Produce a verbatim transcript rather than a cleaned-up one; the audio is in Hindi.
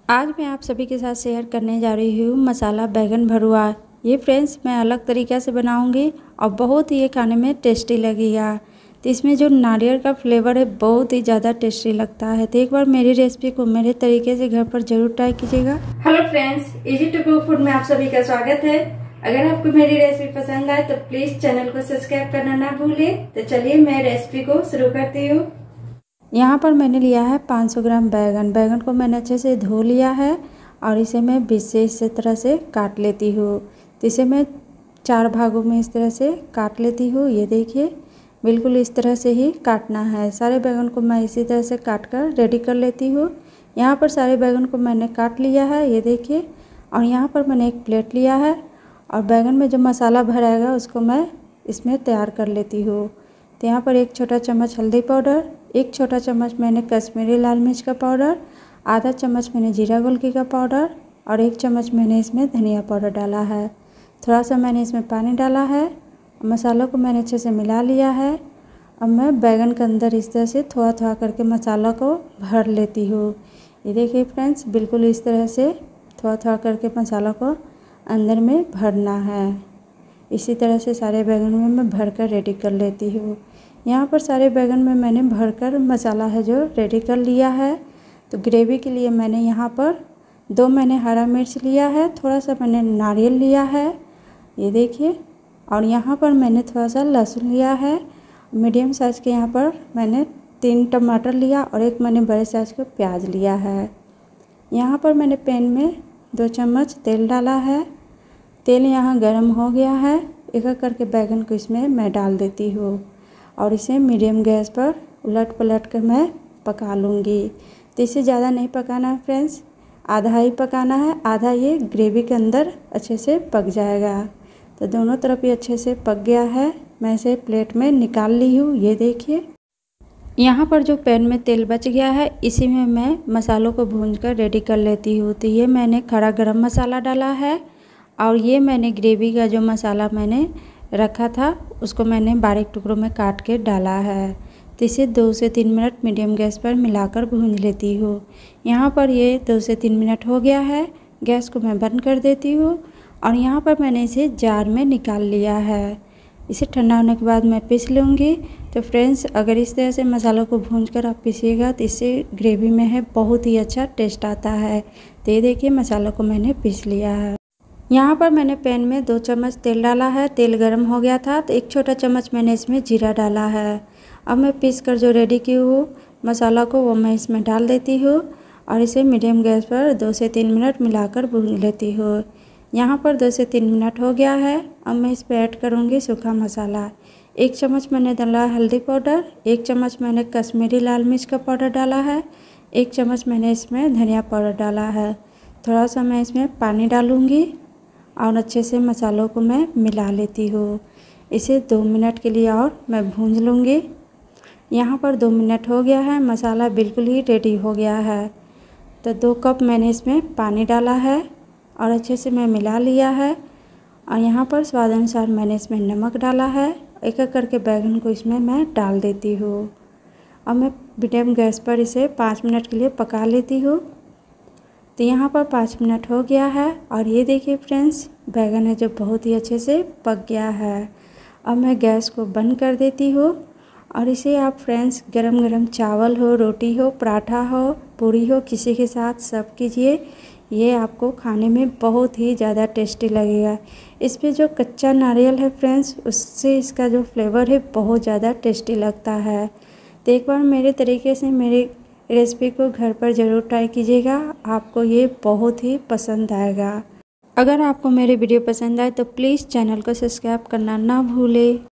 आज मैं आप सभी के साथ शेयर करने जा रही हूँ मसाला बैगन भरुआ। ये फ्रेंड्स मैं अलग तरीक़े से बनाऊँगी और बहुत ही ये खाने में टेस्टी लगेगा। तो इसमें जो नारियल का फ्लेवर है बहुत ही ज़्यादा टेस्टी लगता है। तो एक बार मेरी रेसिपी को मेरे तरीके से घर पर जरूर ट्राई कीजिएगा। Hello friends, easy to cook food में आप सभी का स्वागत है। अगर आपको मेरी रेसिपी पसंद आए तो प्लीज़ चैनल को सब्सक्राइब करना ना भूलें। तो चलिए मैं रेसिपी को शुरू करती हूँ। यहाँ पर मैंने लिया है पाँच सौ ग्राम बैगन। बैगन को मैंने अच्छे से धो लिया है और इसे मैं बीच से इस तरह से काट लेती हूँ। तो इसे मैं चार भागों में इस तरह से काट लेती हूँ। ये देखिए, बिल्कुल इस तरह से ही काटना है। सारे बैगन को मैं इसी तरह से काट कर रेडी कर लेती हूँ। यहाँ पर सारे बैगन को मैंने काट लिया है, ये देखिए। और यहाँ पर मैंने एक प्लेट लिया है और बैगन में जो मसाला भराएगा उसको मैं इसमें तैयार कर लेती हूँ। तो यहाँ पर एक छोटा चम्मच हल्दी पाउडर, एक छोटा चम्मच मैंने कश्मीरी लाल मिर्च का पाउडर, आधा चम्मच मैंने जीरा गोलकी का पाउडर और एक चम्मच मैंने इसमें धनिया पाउडर डाला है। थोड़ा सा मैंने इसमें पानी डाला है। मसालों को मैंने अच्छे से मिला लिया है। अब मैं बैगन के अंदर इस तरह से थोड़ा थोड़ा करके मसाला को भर लेती हूँ। ये देखिए फ्रेंड्स, बिल्कुल इस तरह से थोड़ा थोड़ा करके मसाला को अंदर में भरना है। इसी तरह से सारे बैगन में मैं भर कर रेडी कर लेती हूँ। यहाँ पर सारे बैगन में मैंने भरकर मसाला है जो रेडी कर लिया है। तो ग्रेवी के लिए मैंने यहाँ पर दो मैंने हरा मिर्च लिया है, थोड़ा सा मैंने नारियल लिया है, ये देखिए। और यहाँ पर मैंने थोड़ा सा लहसुन लिया है। मीडियम साइज़ के यहाँ पर मैंने तीन टमाटर लिया और एक मैंने बड़े साइज़ का प्याज लिया है। यहाँ पर मैंने पैन में दो चम्मच तेल डाला है। तेल यहाँ गर्म हो गया है। एक एक करके बैगन को इसमें मैं डाल देती हूँ और इसे मीडियम गैस पर उलट पलट कर मैं पका लूँगी। तो इसे ज़्यादा नहीं पकाना है फ्रेंड्स, आधा ही पकाना है, आधा ये ग्रेवी के अंदर अच्छे से पक जाएगा। तो दोनों तरफ ये अच्छे से पक गया है। मैं इसे प्लेट में निकाल ली हूँ, ये देखिए। यहाँ पर जो पैन में तेल बच गया है इसी में मैं मसालों को भून कर रेडी कर लेती हूँ। तो ये मैंने खड़ा गरम मसाला डाला है और ये मैंने ग्रेवी का जो मसाला मैंने रखा था उसको मैंने बारीक टुकड़ों में काट के डाला है। तो इसे दो से तीन मिनट मीडियम गैस पर मिलाकर भून लेती हूँ। यहाँ पर ये दो से तीन मिनट हो गया है। गैस को मैं बंद कर देती हूँ और यहाँ पर मैंने इसे जार में निकाल लिया है। इसे ठंडा होने के बाद मैं पीस लूँगी। तो फ्रेंड्स, अगर इस तरह से मसालों को भून कर आप पीसिएगा तो इससे ग्रेवी में है बहुत ही अच्छा टेस्ट आता है। तो ये देखिए, मसालों को मैंने पीस लिया है। यहाँ पर मैंने पैन में दो चम्मच तेल डाला है। तेल गर्म हो गया था तो एक छोटा चम्मच मैंने इसमें जीरा डाला है। अब मैं पीस कर जो रेडी की हूँ मसाला को वो मैं इसमें डाल देती हूँ और इसे मीडियम गैस पर दो से तीन मिनट मिलाकर भून लेती हूँ। यहाँ पर दो से तीन मिनट हो गया है। अब मैं इस पर ऐड करूँगी सूखा मसाला। एक चम्मच मैंने डाला हल्दी पाउडर, एक चम्मच मैंने कश्मीरी लाल मिर्च का पाउडर डाला है, एक चम्मच मैंने इसमें धनिया पाउडर डाला है। थोड़ा सा मैं इसमें पानी डालूँगी और अच्छे से मसालों को मैं मिला लेती हूँ। इसे दो मिनट के लिए और मैं भूंज लूँगी। यहाँ पर दो मिनट हो गया है। मसाला बिल्कुल ही रेडी हो गया है। तो दो कप मैंने इसमें पानी डाला है और अच्छे से मैं मिला लिया है। और यहाँ पर स्वाद अनुसार मैंने इसमें नमक डाला है। एक एक करके बैगन को इसमें मैं डाल देती हूँ। अब मैं मीडियम गैस पर इसे पाँच मिनट के लिए पका लेती हूँ। तो यहाँ पर पाँच मिनट हो गया है और ये देखिए फ्रेंड्स, बैगन है जो बहुत ही अच्छे से पक गया है। अब मैं गैस को बंद कर देती हूँ और इसे आप फ्रेंड्स गरम गरम चावल हो, रोटी हो, पराठा हो, पूरी हो, किसी के साथ सर्व कीजिए। ये आपको खाने में बहुत ही ज़्यादा टेस्टी लगेगा। इस पर जो कच्चा नारियल है फ्रेंड्स, उससे इसका जो फ्लेवर है बहुत ज़्यादा टेस्टी लगता है। तो एक बार मेरे तरीके से मेरे रेसिपी को घर पर ज़रूर ट्राई कीजिएगा, आपको ये बहुत ही पसंद आएगा। अगर आपको मेरे वीडियो पसंद आए तो प्लीज़ चैनल को सब्सक्राइब करना ना भूलें।